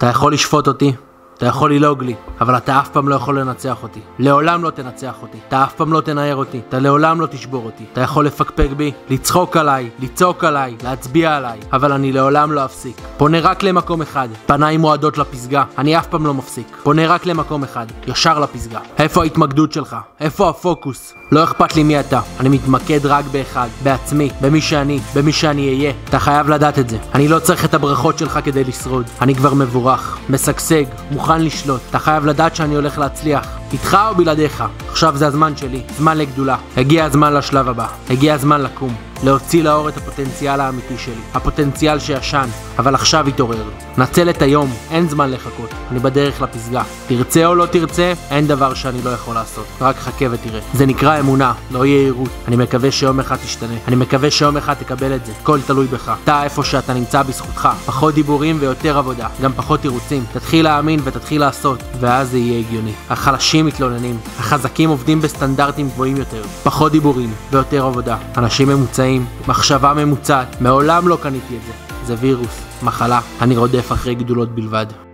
אתה יכול לשפוט אותי, אתה יכול ללעוג לי, אבל אתה אף פעם לא יכול לנצח אותי. לעולם לא תנצח אותי. אתה אף פעם לא תנער אותי. אתה לעולם לא תשבור אותי. אתה יכול לפקפק בי, לצחוק עליי, לצעוק עליי, להצביע עליי, אבל אני לעולם לא אפסיק. פונה רק למקום אחד, פניי מועדות לפסגה. אני אף פעם לא מפסיק. פונה רק למקום אחד, ישר לפסגה. איפה ההתמקדות שלך? איפה הפוקוס? לא אכפת לי מי אתה. אני מתמקד רק באחד, בעצמי, במי שאני אהיה. אתה חייב לדעת את זה. אני לא צריך את הברכות שלך כדי לשרוד. אני כבר מבורך, משגשג, מוכן לשלוט. אתה חייב לדעת שאני הולך להצליח, איתך או בלעדיך. עכשיו זה הזמן שלי, זמן לגדולה. הגיע הזמן לשלב הבא, הגיע הזמן לקום, להוציא לאור את הפוטנציאל האמיתי שלי, הפוטנציאל שישן, אבל עכשיו התעורר. נצל את היום, אין זמן לחכות, אני בדרך לפסגה. תרצה או לא תרצה, אין דבר שאני לא יכול לעשות, רק חכה ותראה. זה נקרא אמונה, לא יהירות. אני מקווה שיום אחד תשתנה, אני מקווה שיום אחד תקבל את זה. הכל תלוי בך, אתה איפה שאתה נמצא בזכותך. פחות דיבורים ויותר עבודה, גם פחות תירוצים. תתחיל להאמין ותתחיל לעשות, ואז זה יהיה הגיוני. החלשים מתלוננים, החזקים עובדים בסטנדרטים גבוהים יותר. פחות דיבורים ויותר עבודה. אנשים ממוצעים, מחשבה ממוצעת. מעולם לא קניתי את זה. זה וירוס, מחלה. אני רודף אחרי גדולות בלבד.